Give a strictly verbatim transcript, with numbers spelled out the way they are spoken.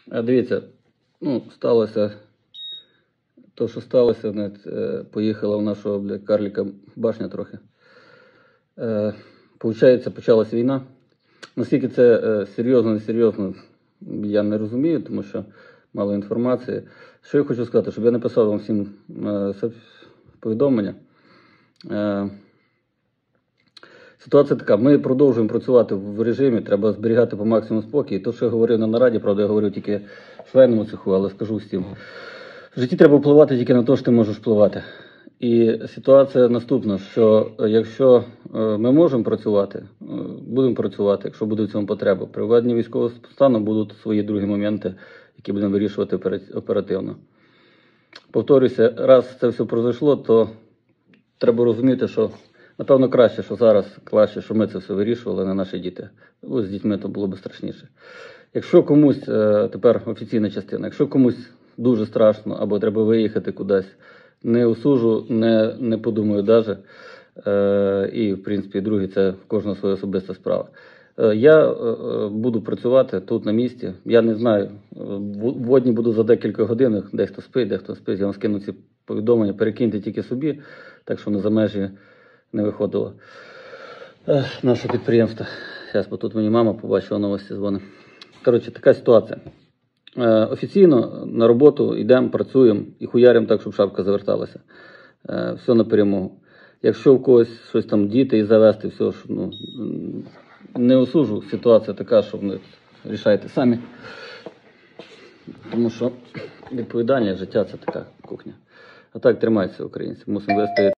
А дивіться, ну, сталося, то, що сталося, навіть, е, поїхала в нашого, бля, карліка башня трохи. Е, Получається, почалась війна. Наскільки це е, серйозно, несерйозно, я не розумію, тому що мало інформації. Що я хочу сказати, щоб я написав вам всім е, повідомлення. Е, Ситуація така, ми продовжуємо працювати в режимі, треба зберігати по максимуму спокій. То, що я говорив на нараді, правда, я говорив тільки в швейному цеху, але скажу всім. В житті треба впливати тільки на те, що ти можеш впливати. І ситуація наступна, що якщо ми можемо працювати, будемо працювати, якщо буде в цьому потреба. При введенні військового стану будуть свої другі моменти, які будемо вирішувати оперативно. Повторюся, раз це все пройшло, то треба розуміти, що напевно краще, що зараз, краще, що ми це все вирішували, не наші діти. Ось з дітьми то було б страшніше. Якщо комусь, тепер офіційна частина, якщо комусь дуже страшно або треба виїхати кудись, не осуджу, не, не подумаю навіть. Е, і, в принципі, друге, це в кожного своя особиста справа. Е, я е, буду працювати тут на місці. Я не знаю, водні буду за декілька годин, дехто спить, дехто спить. Я вам скину ці повідомлення, перекиньте тільки собі, так що не за межі не виходило е, наше підприємство. Зараз, бо тут мені мама побачила новості, дзвонить. Коротше, така ситуація. Е, офіційно на роботу йдемо, працюємо і хуяримо так, щоб шапка заверталася. Е, все на перемогу. Якщо в когось щось там діти і завести, все, що, ну, не осуджу, ситуація така, що вони рішайте самі. Тому що відповідальність життя – це така кухня. А так тримайтеся, українці, мусимо вистояти.